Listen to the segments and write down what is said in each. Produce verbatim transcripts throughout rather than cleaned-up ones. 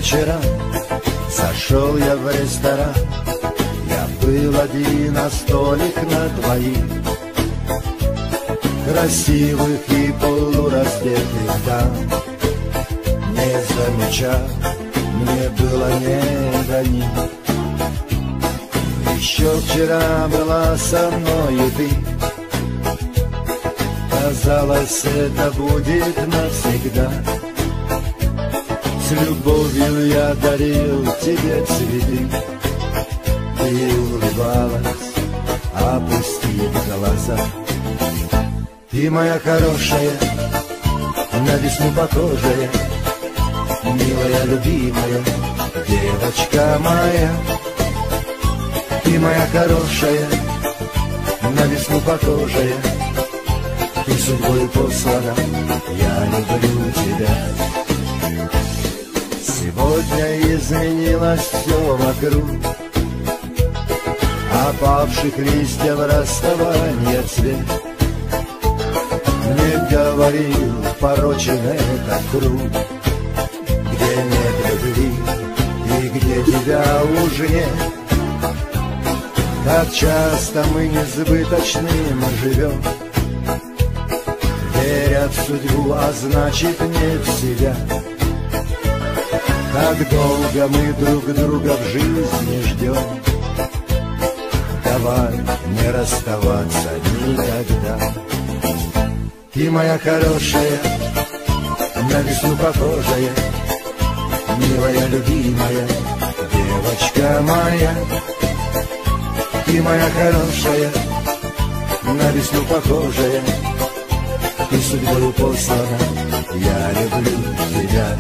вечера зашел я в ресторан. Я был один, а столик на двоих, красивых и полураздетых дам. Не замечал, мне было не до них. Еще вчера была со мной и ты. Казалось, это будет навсегда. С любовью я дарил тебе цветы. Ты улыбалась, опустив глаза. Ты моя хорошая, на весну похожая, милая, любимая, девочка моя. Ты моя хорошая, на весну похожая, ты судьбой послана, я люблю тебя. Сегодня изменилось все вокруг, опавших листьев расставания цвет. Мне говорил порочен этот круг, где нет любви и где тебя уже нет. Как часто мы несбыточным живем, веря в судьбу, а значит не в себя. Как долго мы друг друга в жизни ждем, давай не расставаться никогда. Ты моя хорошая, на весну похожая, милая, любимая, девочка моя. Ты моя хорошая, на весну похожая, ты судьбою послана, я люблю тебя.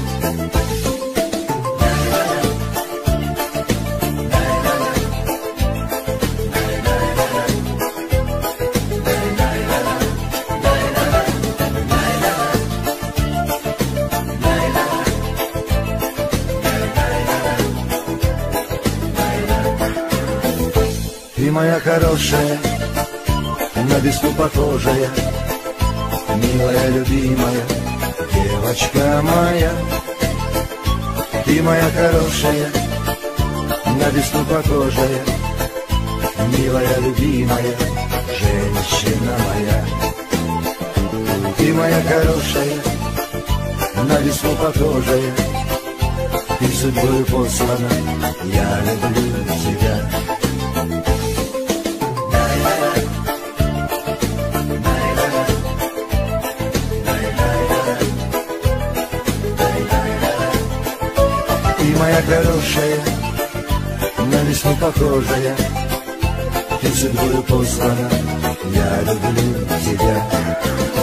Ты моя хорошая, на весну похожая, милая, любимая, девочка моя. Ты моя хорошая, на весну похожая, милая, любимая, женщина моя. Ты моя хорошая, на весну похожая, ты судьбою послана, я люблю тебя. Ты моя хорошая, на весну похожая, ты судьбою послана, я люблю тебя.